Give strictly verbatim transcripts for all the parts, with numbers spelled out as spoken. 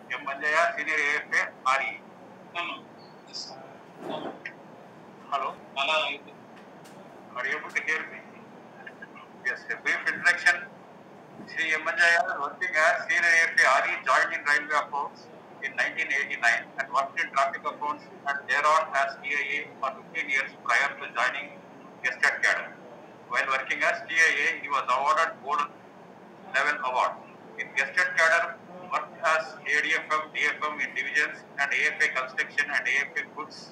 M. Manjaya, Senior A F A, R E. No, no. Yes. No. Hello? Hello. Are you able to hear me? Yes, a brief introduction. Sri M. Manjaya, working as Senior A F A, R E, joined in Railway Accounts in nineteen eighty-nine and worked in Traffic Accounts and thereon as T I A for fifteen years prior to joining Gested Cadre. While working as T I A, he was awarded board level award. In Gested Cadre, worked as A D F M, D F M in divisions and A F A construction and A F A goods,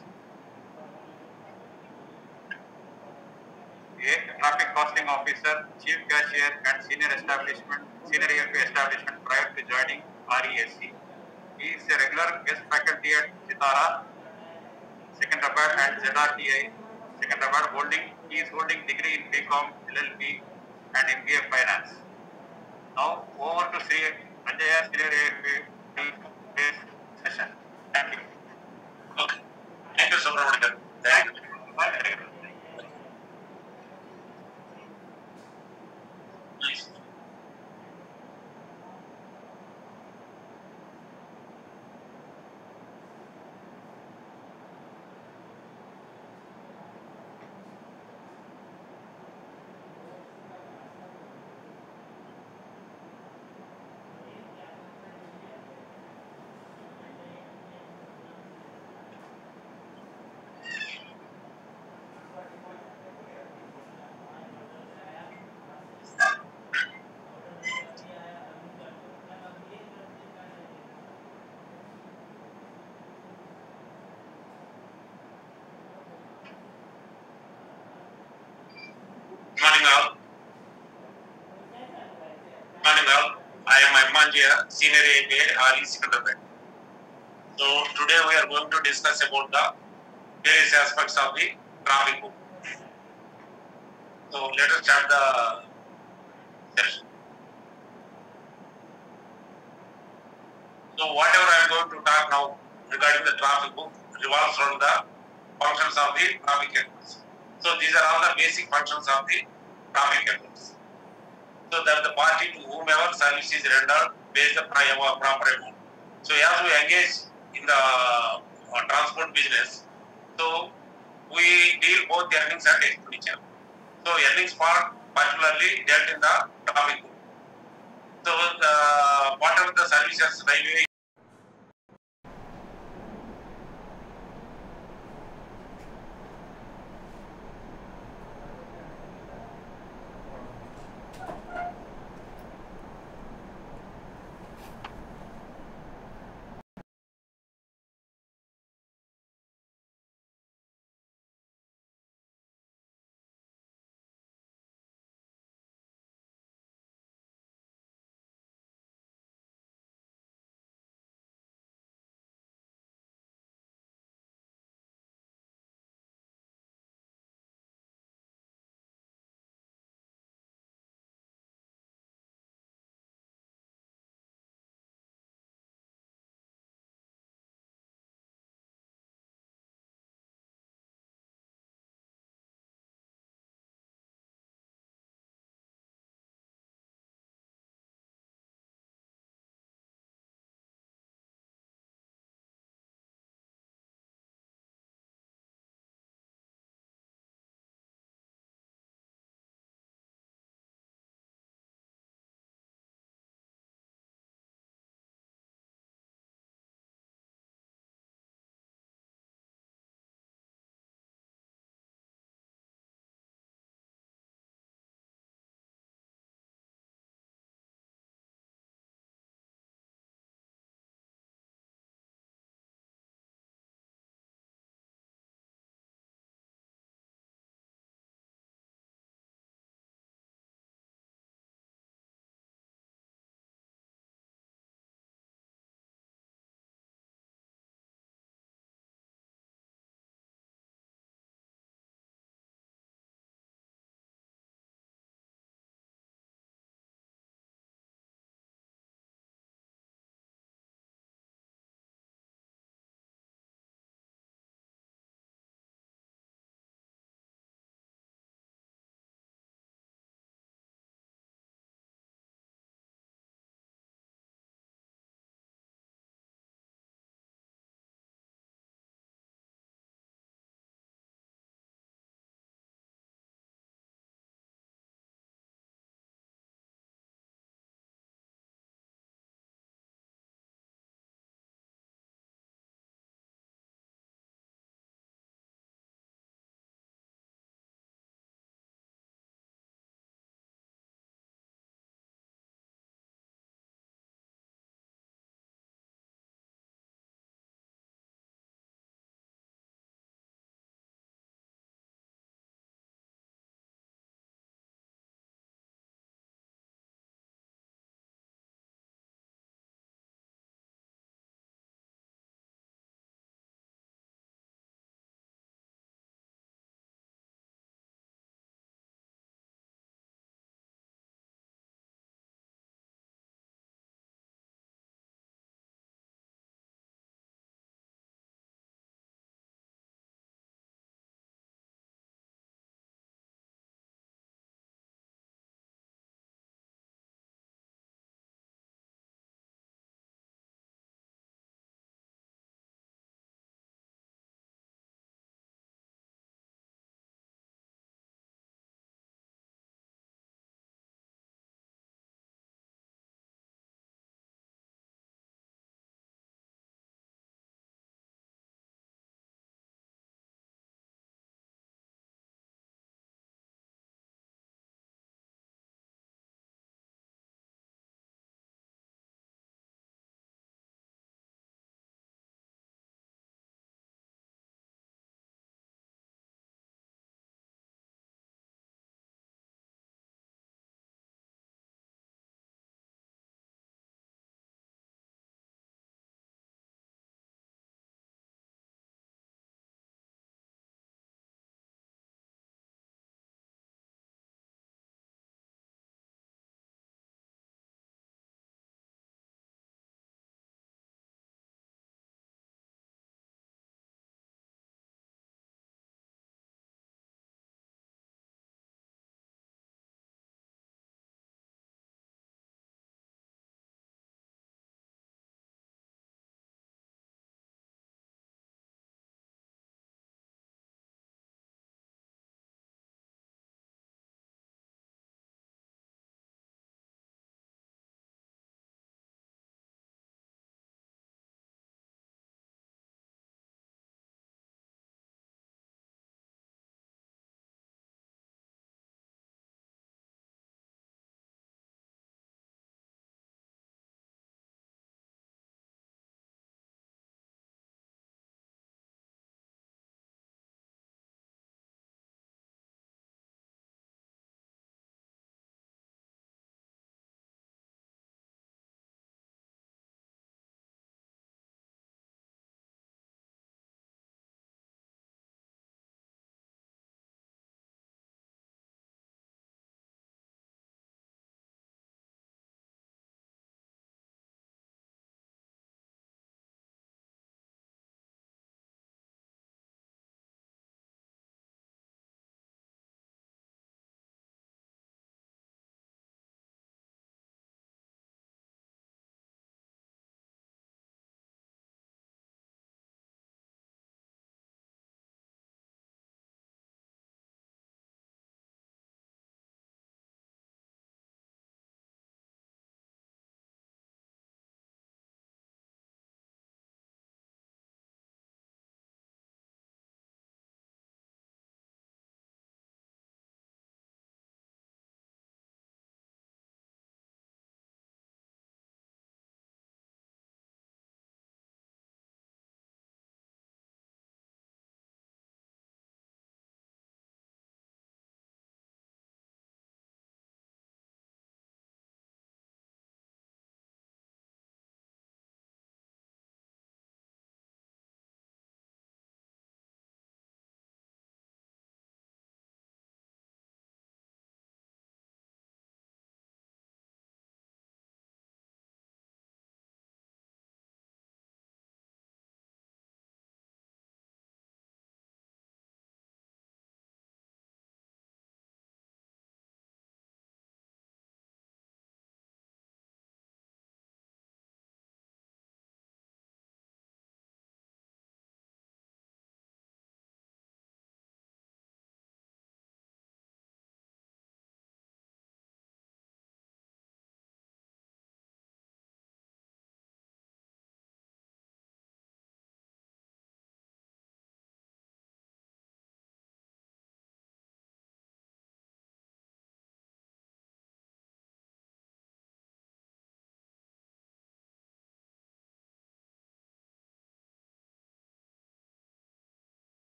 A traffic costing officer, chief cashier and senior establishment, senior A F A establishment prior to joining R E S C. He is a regular guest faculty at Sitara, Secunderabad and Z R T I, Secunderabad holding, he is holding degree in B Com, L L B and M B A Finance. Now over to Sri Manjaya, Senior A F A session. Thank you. Okay. Thank you, Subramanian. Thank you. Nice. Morning all. Morning all. I am Manjaya, Senior A F A, R E Secunderabad. So today we are going to discuss about the various aspects of the traffic book. So let us start the session. So whatever I am going to talk now regarding the traffic book revolves around the functions of the traffic headphones. So these are all the basic functions of the traffic headphones. So that the party to whomever service is rendered pays the proper amount. So as we engage in the uh, transport business, so we deal both earnings and expenditure. So earnings part particularly dealt in the traffic book. So the whatever the services railway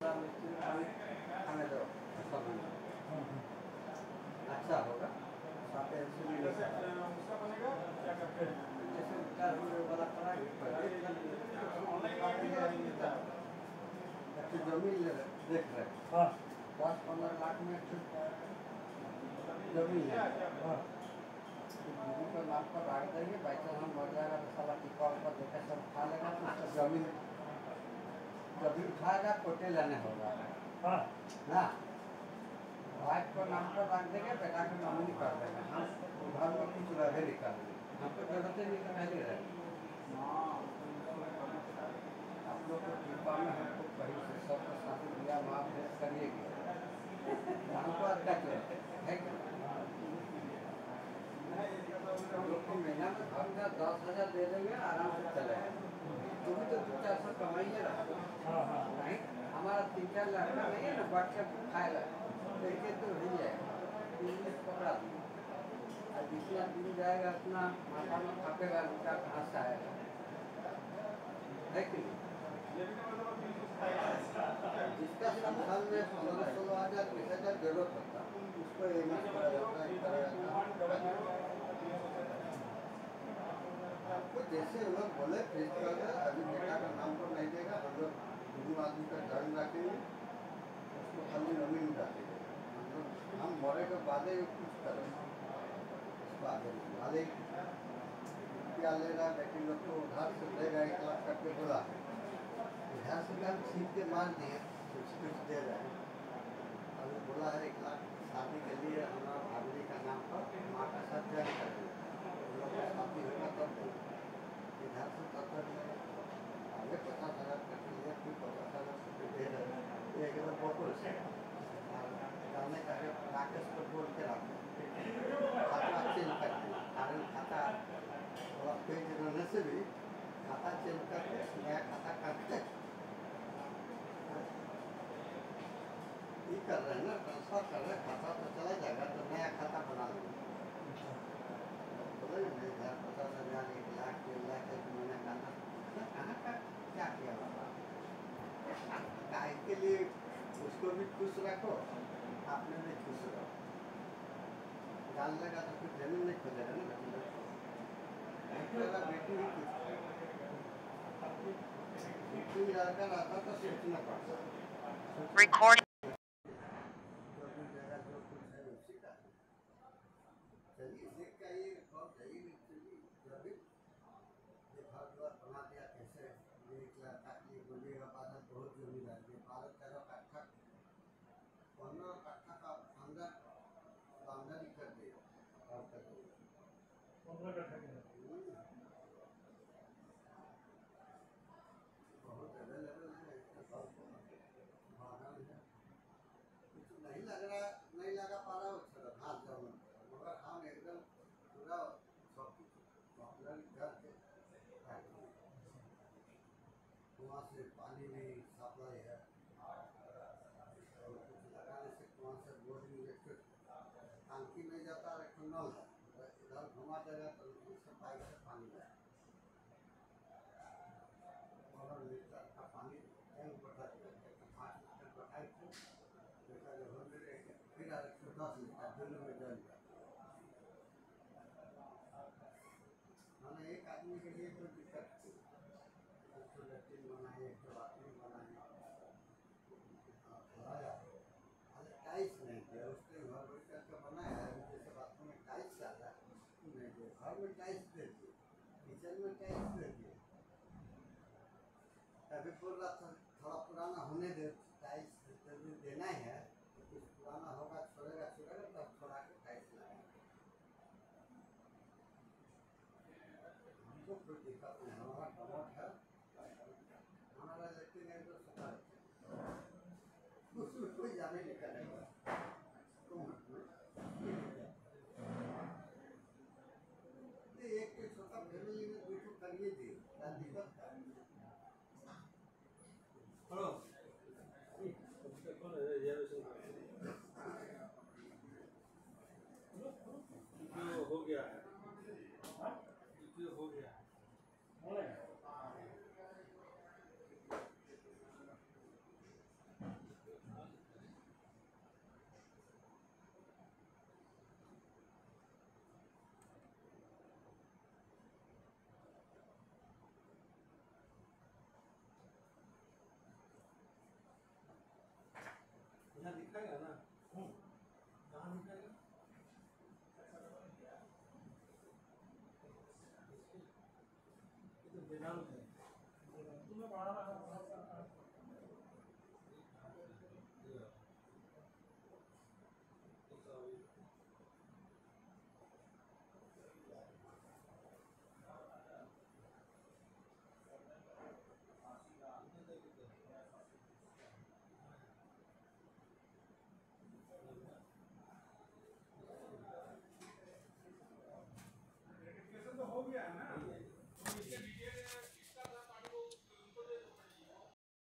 वाला मिस्त्री खाने दो सब अच्छा होगा। जैसे वाला करा जमीन देख रहे दस पंद्रह लाख में जमीन है का नाम पर राख देंगे, पैसा हम मर जाएगा तो साला टिप्पा ऊपर देखे सब खा लेगा तो उसका जमीन जमीन उठाएगा कोटे लेने होगा ना। वाइफ को नाम पर रख देंगे, बेटा को नॉमिनी कर देंगे, हम घर में कुछ रहे नहीं कर देंगे, हमको जरूरत ही नहीं तो पहले रहे। आप लोग को कृपा में हमको कहीं से सबका शादी दिया माफ करिएगा, हमको अटक है लोग को महीना में घर का दस हजार दे देंगे आराम से चले, तुम तो दो चार सौ कमाइए रहा नहीं, हमारा तीन चार लाख नहीं है ना, बढ़ के खाएगा देखिए तो हो जाएगा, बिजनेस पकड़ा दिया। और जितना दिन जाएगा उतना माथा में खपेगा, रुपया कहाँ से आएगा, है कि नहीं? जिसका साल में पंद्रह सोलह हजार बीस हजार जरूरत होता है उसको एक करा जाता है आपको जैसे लोग बोले फेस कर अभी बेटा का नाम पर नहीं देगा, हम लोग हिंदू आदमी का ध्यान रखेंगे, उसको खाली नमी में डालेंगे, हम लोग हम मरे के बाद कुछ करें, उसको आगे वाले रुपया ले रहा लेकिन लोग को उधार से देगा, एक लाख करके बोला उधार से हम छीन के मार दिए, कुछ कुछ दे रहे हैं, अभी बोला है एक लाख शादी के लिए हमारा भाभी का नाम पर माँ का साथ जॉइन कर देंगे, शादी होगा तब देंगे, इधर से तब तक आगे पचास हजार करके लिए फिर पचास हजार रुपये दे रहे हैं, एक बार बोल से जाने का राकेश को बोल के रखते खाता चेंज कर देना, कारण खाता थोड़ा पेज रहने से भी खाता चेंज करके नया खाता काटते ये कर रहे हैं ना, ट्रांसफर कर रहे हैं, खाता तो चला जाएगा तो नया खाता बना लेंगे, बोले नहीं यार पचास हजार एक लाख डेढ़ लाख एक महीने का ना कहाँ का क्या किया बाबा, गाय के लिए उसको भी खुश रखो, आपने भी खुश रहो, डाल लगा तो फिर जमीन नहीं खोजेगा ना बेटी ही कुछ बेटी लड़का रहता तो सोचना पड़ता Recording. चलिए देख के आइए बहुत सही चलिए जब भी घर द्वार बना दिया कैसे एक लड़का के लिए बोलिएगा बादल बहुत जमींदार है, बारह तेरह कट्ठा पंद्रह कट्ठा का अंदर बाउंड्री कर दिया और कर दिया पंद्रह कट्ठा बहुत अवेलेबल है, कुछ नहीं लग रहा नहीं लगा पा रहा उसका घास जमा, मगर हम एकदम पूरा सब कुछ पॉपुलर करके कुआं से पानी नहीं सप्लाई है और कुछ लगाने से कुआं से बोरिंग इलेक्ट्रिक टंकी में जाता है, एक नल है इधर घुमा देगा तो उससे पाइप से पानी जाए और लीटर का पानी टैंक बढ़ा पाँच लीटर बढ़ाई थे फिर एक सौ दस लीटर दोनों में जल जाए, मैंने एक आदमी के लिए कोई दिक्कत थी, एक तो लैट्रिन बनाए एक तो बाथरूम बनाए अरे टाइल्स नहीं थे उसने घर बैठ करके बनाया है, जैसे बाथरूम में टाइल्स आता है नहीं थे, घर में टाइल्स दे दिए, किचन में टाइल्स दे दिए, अभी बोल रहा था थोड़ा पुराना होने दे, टाइल्स देना ही है तो कुछ पुराना होगा छोड़ेगा छोड़ेगा तब छोड़ा के टाइल्स लगाएंगे, हमको कोई दिक्कत नहीं, हमारा कमोट है, हमारा लेकिन एक दो सफा उसमें कोई जाने नहीं करेगा एक कोई छोटा फैमिली में दो ठो करिए दी क्या दिक्कत है हो गया है हो गया है मिटाएगा ना कहाँ मिटाएगा ये तो वेदांत है तुम्हें पढ़ा रहा